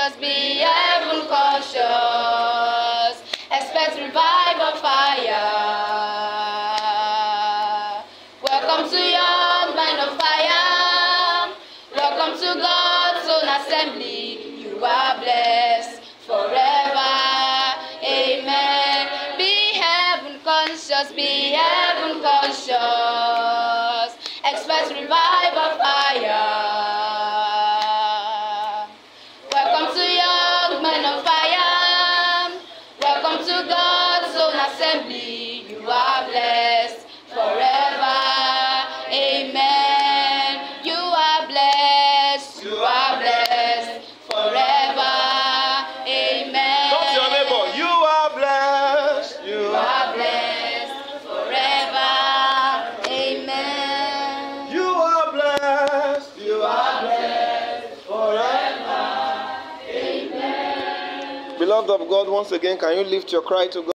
conscious, be heaven conscious. Expect revival fire. Welcome to young mind of fire. Welcome to God's own assembly. You are blessed forever. Amen. Be heaven conscious, be heaven conscious. Expect revival fire. Welcome to young men of fire. Welcome to God's own assembly. You are blessed forever. Amen. You are blessed. You are blessed forever. Amen. Talk to your neighbor. You are blessed. You are blessed forever. Amen. You are blessed. You are blessed forever. Amen. Beloved of God, once again, can you lift your cry to God?